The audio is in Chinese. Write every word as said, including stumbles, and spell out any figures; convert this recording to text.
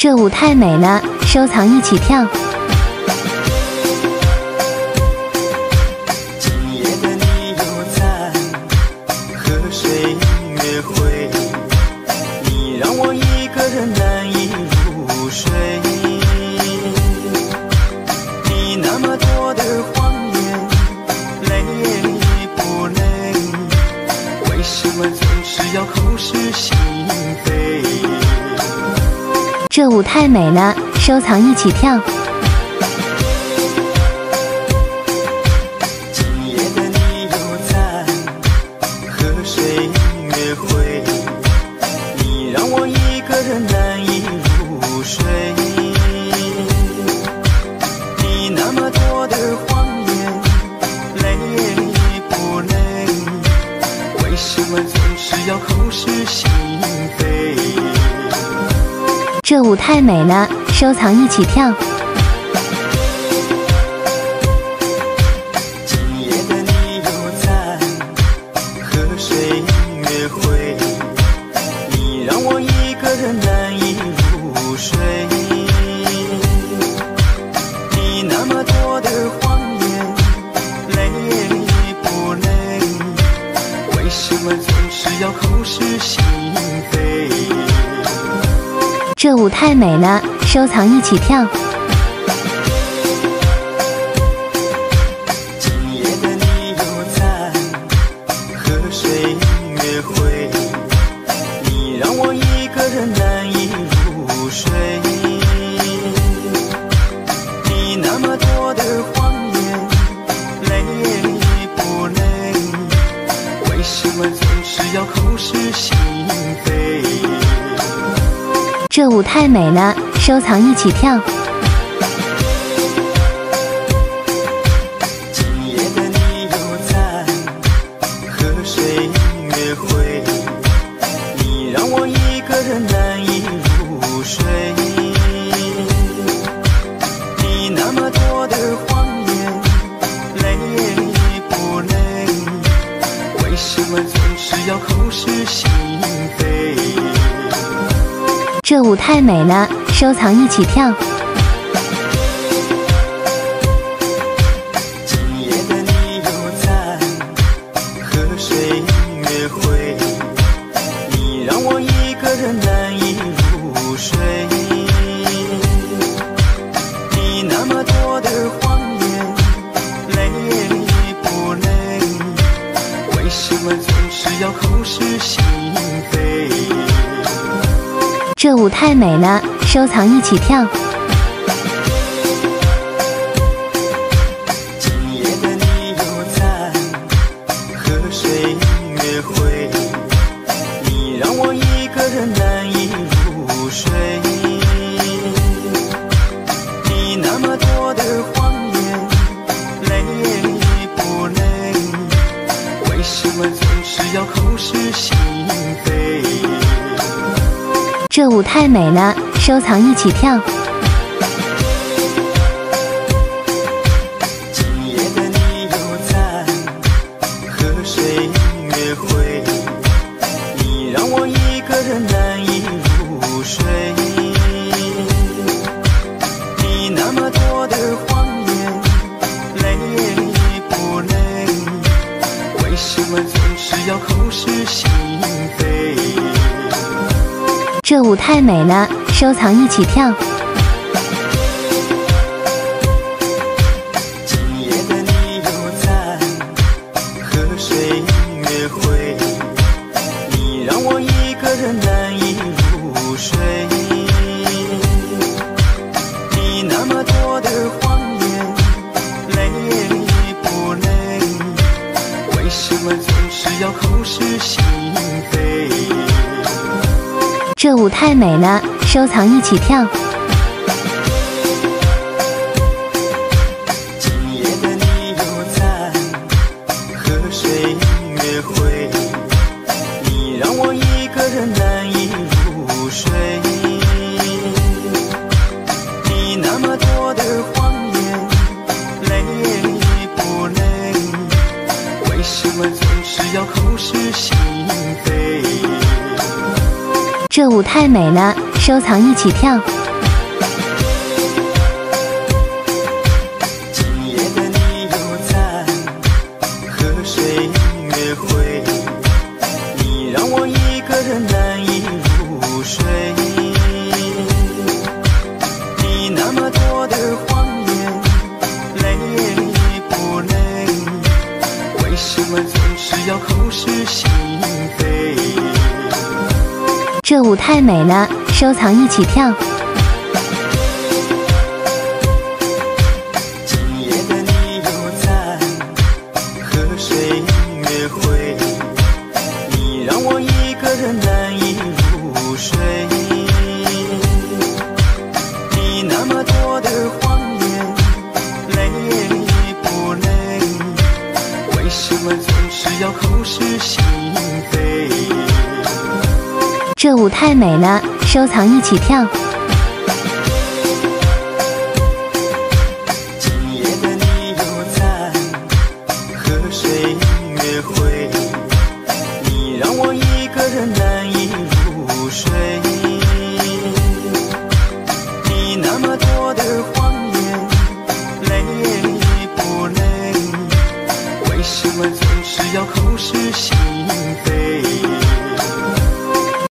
这舞太美了，收藏一起跳。 今夜的你又在和谁约会？你让我一个人难以入睡。你那么多的谎言，累不累？为什么总是要口是心非？ 这舞太美了，收藏一起跳。 今夜的你又在和谁约会？你让我一个人难以入睡。你那么多的谎言，累不累？为什么总是要口是心非？ 这舞太美了，收藏一起跳。 今夜的你又在和谁约会？你让我一个人难以入睡。你那么多的谎言，累不累？为什么总是要口是心非？ 这舞太美了，收藏一起跳。 今夜的你又在和谁约会？你让我一个人难以入睡。你那么多的谎言，累不累？为什么总是要口是心非？ 这舞太美了，收藏一起跳。 今夜的你又在和谁约会？你让我一个人难以入睡。你那么多的谎言，累不累？为什么总是要口是心非？ 这舞太美了，收藏一起跳。 今夜的你又在和谁约会？你让我一个人难以入睡。你那么多的谎言，累不累？为什么总是要口是心非？ 这舞太美了，收藏一起跳。 今夜的你又在和谁约会？你让我一个人难以入睡。你那么多的谎言，累不累？为什么总是要口是心非？ 这舞太美了，收藏一起跳。 今夜的你又在和谁约会？你让我一个人难以入睡。你那么多的谎言，累不累？为什么总是要口是心非？ 这舞太美了，收藏一起跳。 今夜的你又在和谁约会？你让我一个人难以入睡。你那么多的谎言，累不累？为什么总是要口是心非？ 这舞太美了，收藏一起跳。 今夜的你又在和谁约会？你让我一个人难以入睡。你那么多的谎言，累不累？为什么总是要口是心非？ 这舞太美了，收藏一起跳。 是心扉。 这舞太美了，收藏一起跳。 今夜的你又在和谁约会？你让我一个人难以入睡。你那么多的谎言，累不累？为什么总是要口是心非？ 这舞太美了，收藏一起跳。 今夜的你又在和谁约会？